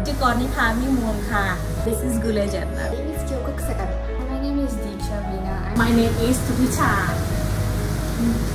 ชื่อกรนิพามิมูลค่ะ This is Gula Jannah. My name is Kyoko Kusakara. My name is Deeksha Veena. My name is Tutisha.